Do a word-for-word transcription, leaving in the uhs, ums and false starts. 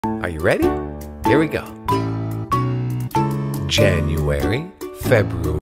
Are you ready? Here we go. January, February.